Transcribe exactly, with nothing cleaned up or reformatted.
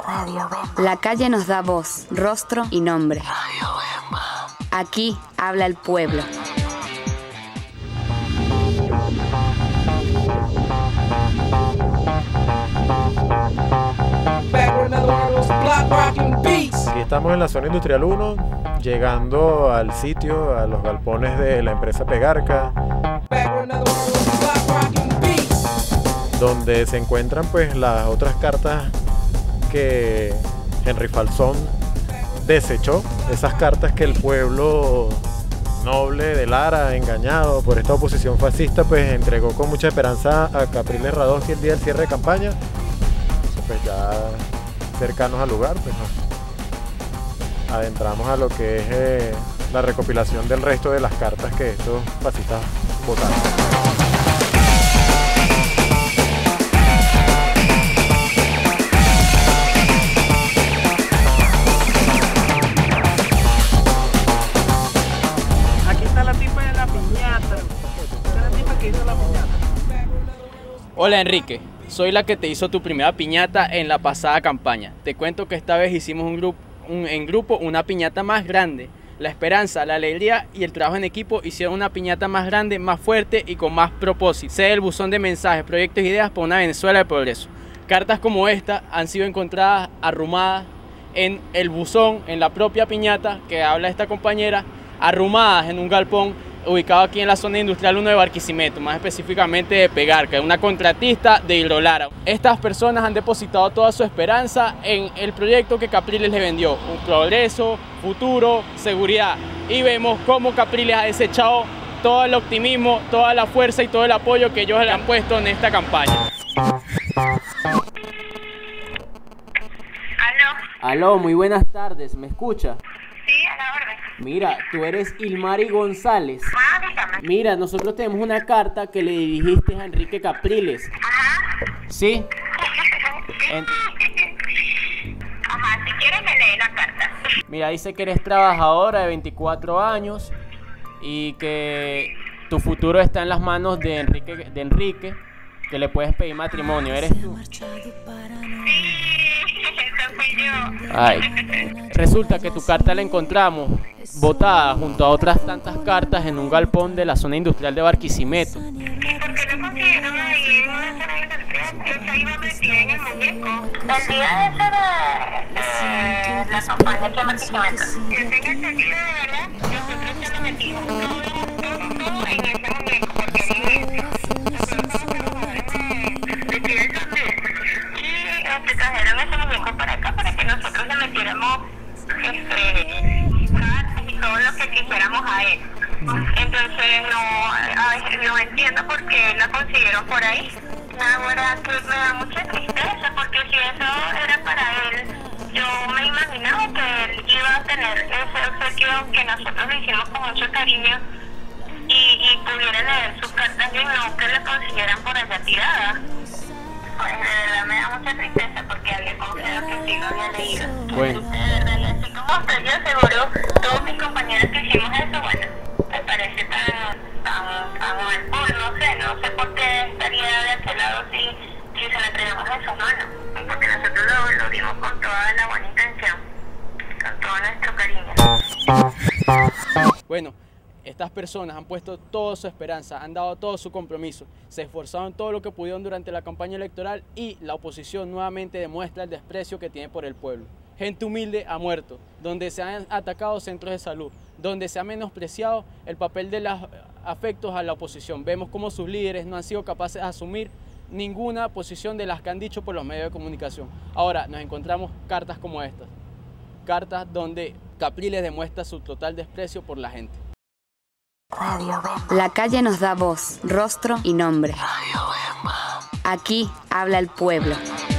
La calle nos da voz, rostro y nombre. Aquí habla el pueblo. Aquí estamos en la zona industrial uno, llegando al sitio, a los galpones de la empresa Pegarca, donde se encuentran pues las otras cartas que Henry Falzón desechó, esas cartas que el pueblo noble de Lara, engañado por esta oposición fascista, pues entregó con mucha esperanza a Capriles Radonsky el día del cierre de campaña. Entonces, pues ya cercanos al lugar, pues nos adentramos a lo que es eh, la recopilación del resto de las cartas que estos fascistas votaron. Hola Enrique, soy la que te hizo tu primera piñata en la pasada campaña. Te cuento que esta vez hicimos un grupo, un, en grupo una piñata más grande. La esperanza, la alegría y el trabajo en equipo hicieron una piñata más grande, más fuerte y con más propósito. Sé el buzón de mensajes, proyectos e ideas para una Venezuela de progreso. Cartas como esta han sido encontradas arrumadas en el buzón, en la propia piñata que habla esta compañera, arrumadas en un galpón ubicado aquí en la zona industrial uno de Barquisimeto, más específicamente de Pegarca, una contratista de Hidrolara. Estas personas han depositado toda su esperanza en el proyecto que Capriles les vendió, un progreso, futuro, seguridad. Y vemos cómo Capriles ha desechado todo el optimismo, toda la fuerza y todo el apoyo que ellos le han puesto en esta campaña. Aló. Aló, muy buenas tardes, ¿me escucha? Sí, a la orden. Mira, tú eres Ilmari González. Ah, dígame. Mira, nosotros tenemos una carta que le dirigiste a Enrique Capriles. Ajá. ¿Sí? En- Ajá, si quieres me lee la carta. Mira, dice que eres trabajadora de veinticuatro años y que tu futuro está en las manos de Enrique, de Enrique, que le puedes pedir matrimonio. ¿Eres tú? Sí, eso fui yo. Ay. Resulta que tu carta la encontramos botada junto a otras tantas cartas en un galpón de la zona industrial de Barquisimeto. ¿Por qué lo consiguieron ahí en una zona industrial? Yo esa iba metida en el muñeco. El día ese de, de la campaña aquí en Barquisimeto. Yo tengo entendido, de verdad, nosotros se lo metimos todo, todo, todo en ese muñeco, porque dije, nosotros como trabajadores de, de Fidel también. Y este, trajeron ese muñeco para acá para que nosotros le metiéramos este, cartas y todo lo que quisiéramos a él. Entonces no, a veces no entiendo por qué la consiguieron por ahí. La verdad que me da mucha tristeza porque si eso era para él, yo me imaginaba que él iba a tener ese obsequio que nosotros le hicimos con mucho cariño y, y pudiera leer sus cartas y no que le consiguieran por allá tiradas. Pues de verdad me da mucha tristeza porque había confiado que sí lo había leído. Bueno. De verdad, y así como usted, yo seguro, todos mis compañeros que hicimos eso, bueno, me parece tan, tan, tan mal. Pues no sé, no sé por qué estaría de aquel lado si, si se lo entregamos en su mano. Porque nosotros lo, lo dimos con toda la buena intención, con todo nuestro cariño. Bueno, estas personas han puesto toda su esperanza, han dado todo su compromiso, se esforzaron todo lo que pudieron durante la campaña electoral y la oposición nuevamente demuestra el desprecio que tiene por el pueblo. Gente humilde ha muerto, donde se han atacado centros de salud, donde se ha menospreciado el papel de los afectos a la oposición. Vemos cómo sus líderes no han sido capaces de asumir ninguna posición de las que han dicho por los medios de comunicación. Ahora nos encontramos cartas como estas, cartas donde Capriles demuestra su total desprecio por la gente. La calle nos da voz, rostro y nombre. Aquí habla el pueblo.